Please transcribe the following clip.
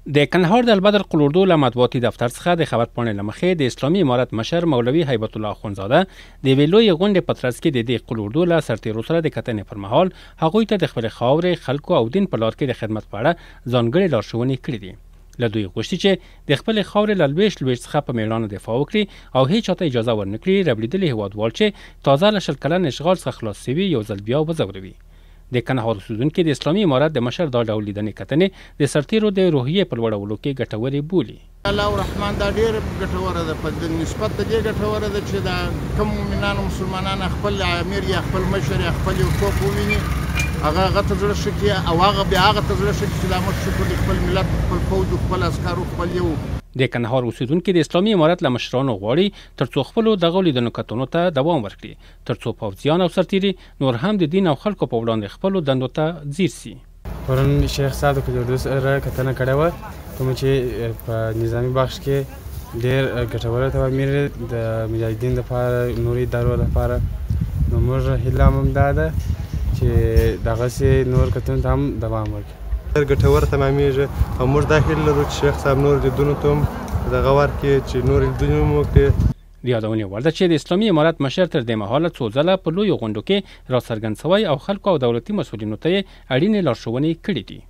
د کندهار د البدر اردو له مطبوعاتي دفتر څخه د خبرپاڼې له مخې د اسلامي امارت مشر مولوي هیبت الله اخوندزاده د یوې لویې غونډې په ترڅ کې د دې اردو له سرتیرو سره د کتنې پر مهال هغوی ته د خپلې خاورې، خلکو او دین په لار کې د خدمت په اړه ځانګړې لارښوونې کړې دي. له دوی غوښتي چې د خپلې خاورې له لویشت څخه په میړانه دفاع وکړي او هیڅ چاته اجازه ورنکړي ربړېدلي هېوادوال چې تازه له 20 کلن اشغال څخه خلاص شوي یو ځل بیا وځوروي. د کندهار اوسیدونکي د اسلامي امارت د مشر دا ډول لیدنې کتنې د سرتیرو د روحیې په لوړولو کې ګټورې بولي. الله الرحمن دا ډېر ګټوره ده په نسبت د دې ګټوره ده چې دا کوم مؤمنان او مسلمانان خپل امیر یا خپل مشر یا خپل یو څوک وویني هغه ته زړه ښه کړي او هغه بیا هغه ته زړه ښه کړي چې دا موږ شکر د خپل ملت، خپل پوځ، خپل عسکرو، خپل یو. د کندهار اوسیدونکي د اسلامي امارت له مشرانو غواړي ترڅو خپلو دغو لیدنو کتنو ته دوام ورکړي، ترڅو پوځیان او سرتیري نور هم د دین او خلکو په وړاندې خپلو دندو ته ځیر سي. پرون شیخ صاحب د اردو سره کتنه کړې وه، کوم چې په نظامي بخش کې ډېر ګټوره توامیر د مجاهدین لپاره، نورو ادارو لپاره. نو موږ هیله هم دا ده چې دغسې نور کتنو ته هم دوام ورکړي. ګټور تمامیږي او موږ دا هیله لرو چې شیخ صاحب نور لیدونو ته هم دغه ورکړي چې نور لیدنې هم وکړي. د یادونې وړ ده چې د اسلامي امارت مشر تر دې مهاله څو ځله په لویو غونډو کې راڅرګند شوی او خلکو او دولتي مسؤلینو ته یې اړینې لارښوونې کړې دي.